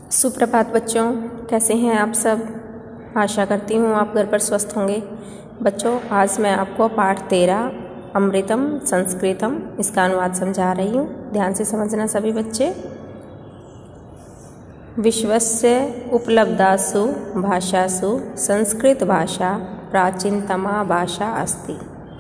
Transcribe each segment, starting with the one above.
सुप्रभात बच्चों, कैसे हैं आप सब। आशा करती हूँ आप घर पर स्वस्थ होंगे। बच्चों, आज मैं आपको पाठ 13 अमृतम संस्कृतम इसका अनुवाद समझा रही हूँ। ध्यान से समझना सभी बच्चे। विश्वस्य उपलब्धासु भाषासु संस्कृत भाषा प्राचीनतमा भाषा अस्ति।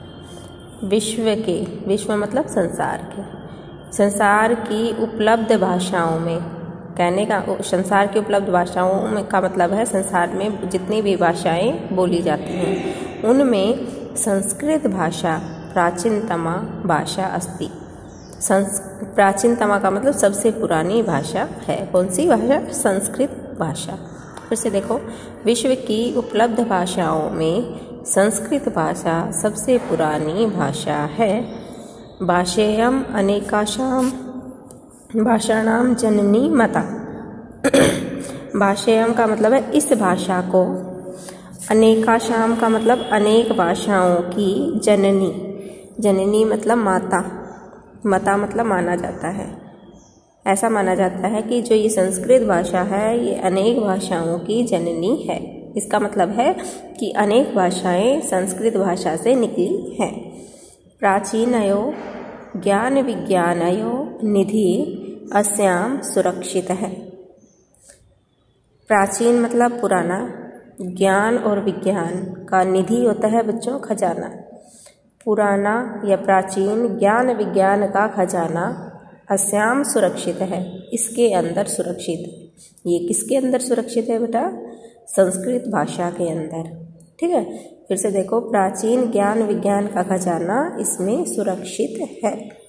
विश्व मतलब संसार की उपलब्ध भाषाओं में, कहने का संसार की उपलब्ध भाषाओं में का मतलब है संसार में जितनी भी भाषाएं बोली जाती हैं उनमें संस्कृत भाषा प्राचीनतमा भाषा अस्ति। प्राचीनतमा का मतलब सबसे पुरानी भाषा है। कौन सी भाषा? संस्कृत भाषा। फिर से देखो, विश्व की उपलब्ध भाषाओं में संस्कृत भाषा सबसे पुरानी भाषा है। भाषेयम् अनेकाशां भाषाणां जननी माता। भाषेयम् का मतलब है इस भाषा को, अनेकाशां का मतलब अनेक भाषाओं की जननी। जननी मतलब माता, माता मतलब माना जाता है। ऐसा माना जाता है कि जो ये संस्कृत भाषा है ये अनेक भाषाओं की जननी है। इसका मतलब है कि अनेक भाषाएं संस्कृत भाषा से निकली हैं। प्राचीनयो ज्ञान विज्ञानयो निधि अस्याम सुरक्षित है। प्राचीन मतलब पुराना, ज्ञान और विज्ञान का निधि होता है बच्चों खजाना। पुराना या प्राचीन ज्ञान विज्ञान का खजाना अस्याम सुरक्षित है, इसके अंदर सुरक्षित है। ये किसके अंदर सुरक्षित है बेटा? संस्कृत भाषा के अंदर। ठीक है, फिर से देखो, प्राचीन ज्ञान विज्ञान का खजाना इसमें सुरक्षित है।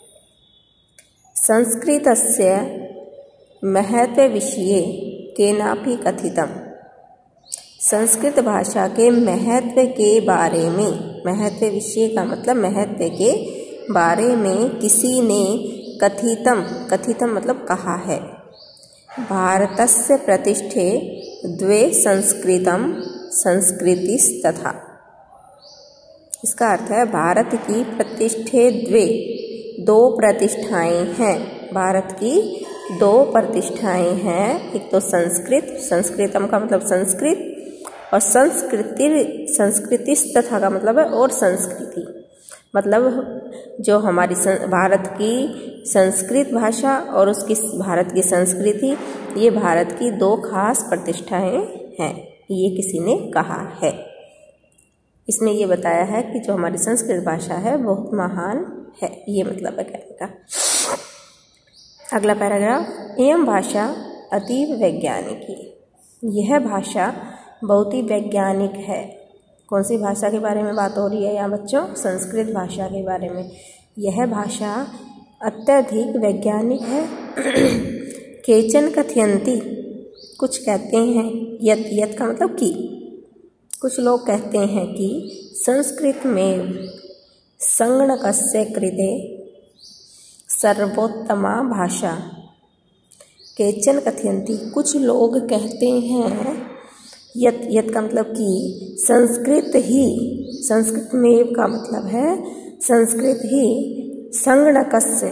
संस्कृतस्य महत्व विषये केनापि कथितम्। संस्कृत भाषा के महत्व के बारे में, महत्व विषय का मतलब महत्व के बारे में किसी ने कथितम मतलब कहा है। भारतस्य प्रतिष्ठे द्वे संस्कृतम संस्कृतिस्तथा। इसका अर्थ है भारत की प्रतिष्ठे दो प्रतिष्ठाएं हैं। भारत की दो प्रतिष्ठाएं हैं। एक तो संस्कृतम का मतलब संस्कृत, और संस्कृतिस्तथा का मतलब है और संस्कृति। मतलब जो हमारी भारत की संस्कृत भाषा और उसकी भारत की संस्कृति, ये भारत की दो खास प्रतिष्ठाएं हैं। ये किसी ने कहा है। इसमें ये बताया है कि जो हमारी संस्कृत भाषा है बहुत महान है। ये मतलब है कहने का। अगला पैराग्राफ, एयं भाषा अतीव वैज्ञानिकी। यह भाषा बहुत ही वैज्ञानिक है। कौन सी भाषा के बारे में बात हो रही है यहाँ बच्चों? संस्कृत भाषा के बारे में। यह भाषा अत्यधिक वैज्ञानिक है। केचन कथयन्ति, कुछ कहते हैं, यत का मतलब कि, कुछ लोग कहते हैं कि संस्कृत में संगणकस्य कृते सर्वोत्तमा भाषा। केचन कथयन्ति, कुछ लोग कहते हैं, यत का मतलब कि संस्कृत में का मतलब है संस्कृत ही संगणकस्य।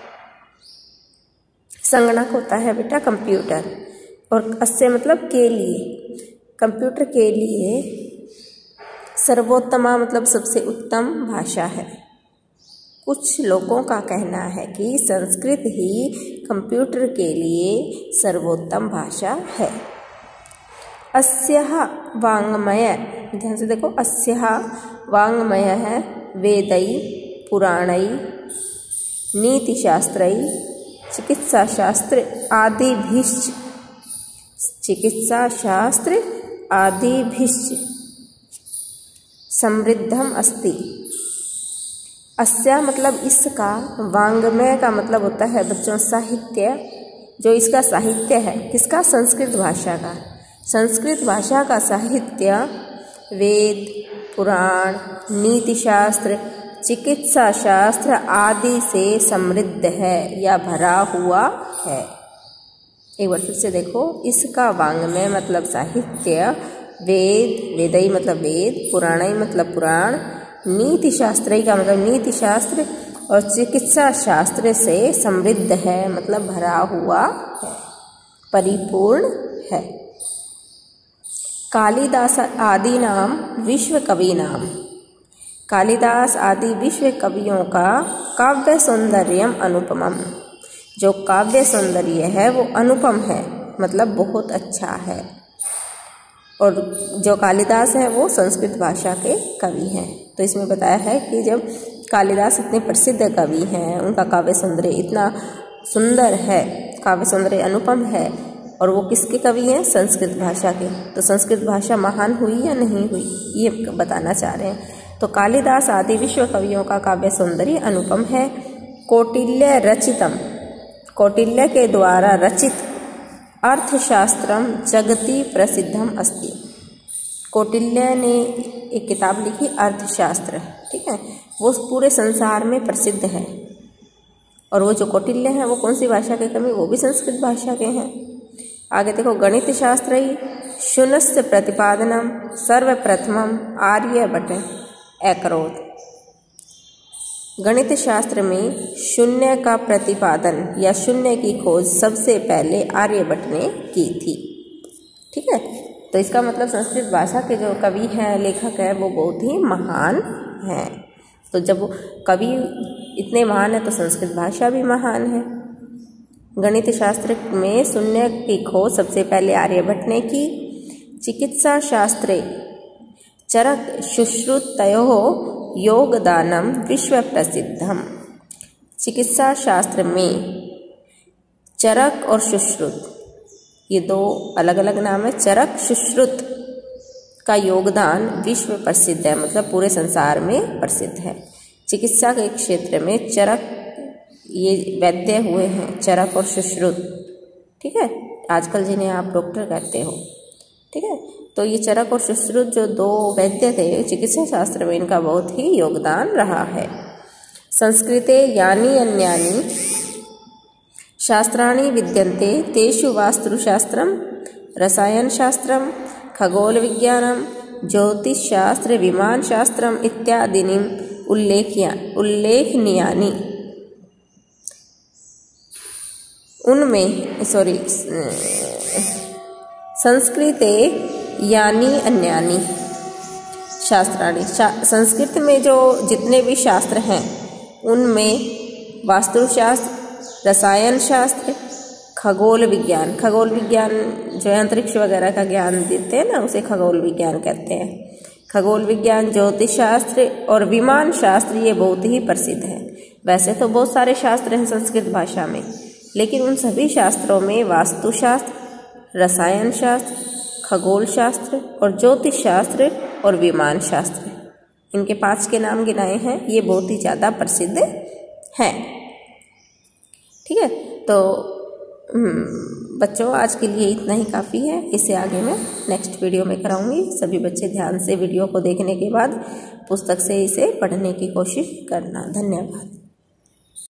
संगणक होता है बेटा कंप्यूटर, और अस्य मतलब के लिए, कंप्यूटर के लिए सर्वोत्तमा मतलब सबसे उत्तम भाषा है। कुछ लोगों का कहना है कि संस्कृत ही कंप्यूटर के लिए सर्वोत्तम भाषा है। अस्यः वाङ्मय, ध्यान से देखो, अस्यः वाङ्मय है वेदै पुराणै नीतिशास्त्रै चिकित्साशास्त्र आदिभिश्च समृद्धम अस्ति। अस्या मतलब इसका, वाङ्मय का मतलब होता है बच्चों साहित्य। जो इसका साहित्य है, किसका? संस्कृत भाषा का। संस्कृत भाषा का साहित्य वेद, पुराण, नीतिशास्त्र, चिकित्सा शास्त्र आदि से समृद्ध है या भरा हुआ है। एक बार फिर से देखो, इसका वाङ्मय मतलब साहित्य, वेदई मतलब वेद, पुराणई मतलब पुराण, नीतिशास्त्रई का मतलब नीति शास्त्र, और चिकित्सा शास्त्र से समृद्ध है मतलब भरा हुआ है। परिपूर्ण है। कालिदास आदीनां विश्व कवीनां, कालिदास आदि विश्व कवियों का काव्य सौंदर्यम अनुपमम, जो काव्य सौंदर्य है वो अनुपम है, मतलब बहुत अच्छा है। और जो कालिदास है वो संस्कृत भाषा के कवि हैं। तो इसमें बताया है कि जब कालिदास इतने प्रसिद्ध कवि हैं, उनका काव्य सौंदर्य इतना सुंदर है, काव्य सौंदर्य अनुपम है, और वो किसके कवि हैं? संस्कृत भाषा के। तो संस्कृत भाषा महान हुई या नहीं हुई, ये बताना चाह रहे हैं। तो कालिदास आदि विश्व कवियों का काव्य सौंदर्य अनुपम है। कौटिल्य रचितम, कौटिल्य के द्वारा रचित अर्थशास्त्रम जगति प्रसिद्धम अस्ति। कौटिल्य ने एक किताब लिखी अर्थशास्त्र, ठीक है, वो पूरे संसार में प्रसिद्ध है। और वो जो कौटिल्य हैं वो कौन सी भाषा के कवि? वो भी संस्कृत भाषा के हैं। आगे देखो, गणित शास्त्र शून्यस्य प्रतिपादनम सर्वप्रथमम आर्यभट्ट अकरोत्। गणित शास्त्र में शून्य का प्रतिपादन या शून्य की खोज सबसे पहले आर्यभट्ट ने की थी, ठीक है। तो इसका मतलब संस्कृत भाषा के जो कवि हैं, लेखक हैं, वो बहुत ही महान हैं। तो जब कवि इतने महान है तो संस्कृत भाषा भी महान है। गणित शास्त्र में शून्य की खोज सबसे पहले आर्यभट्ट ने की। चिकित्सा शास्त्रे चरक शुश्रुतयोः योगदानम विश्व प्रसिद्धम। चिकित्सा शास्त्र में चरक और सुश्रुत, ये दो अलग अलग नाम है। चरक सुश्रुत का योगदान विश्व प्रसिद्ध है, मतलब पूरे संसार में प्रसिद्ध है। चिकित्सा के क्षेत्र में चरक, ये वैद्य हुए हैं चरक और सुश्रुत, ठीक है, आजकल जिन्हें आप डॉक्टर कहते हो, ठीक है। तो ये चरक और सुश्रुत जो दो वैद्य थे चिकित्सा शास्त्र में, इनका बहुत ही योगदान रहा है। संस्कृते यानी अन्यानि शास्त्राणि विद्यन्ते तेषु वास्तुशास्त्रम, रसायनशास्त्रम, खगोल विज्ञानम, ज्योतिषशास्त्र, विमान शास्त्रम इत्यादीनि उल्लेखनीयानि। उनमें संस्कृते यानी अन्यानी शास्त्राणि, संस्कृत में जो जितने भी शास्त्र हैं उनमें वास्तुशास्त्र, रसायन शास्त्र, खगोल विज्ञान, खगोल विज्ञान जो अंतरिक्ष वगैरह का ज्ञान देते हैं ना, उसे खगोल विज्ञान कहते हैं। खगोल विज्ञान, ज्योतिष शास्त्र और विमान शास्त्र ये बहुत ही प्रसिद्ध है। वैसे तो बहुत सारे शास्त्र हैं संस्कृत भाषा में, लेकिन उन सभी शास्त्रों में वास्तुशास्त्र, रसायन शास्त्र, खगोल शास्त्र और ज्योतिष शास्त्र और विमान शास्त्र, इनके 5 के नाम गिनाए हैं, ये बहुत ही ज़्यादा प्रसिद्ध हैं, ठीक है। तो बच्चों आज के लिए इतना ही काफ़ी है, इससे आगे मैं नेक्स्ट वीडियो में कराऊंगी। सभी बच्चे ध्यान से वीडियो को देखने के बाद पुस्तक से इसे पढ़ने की कोशिश करना। धन्यवाद।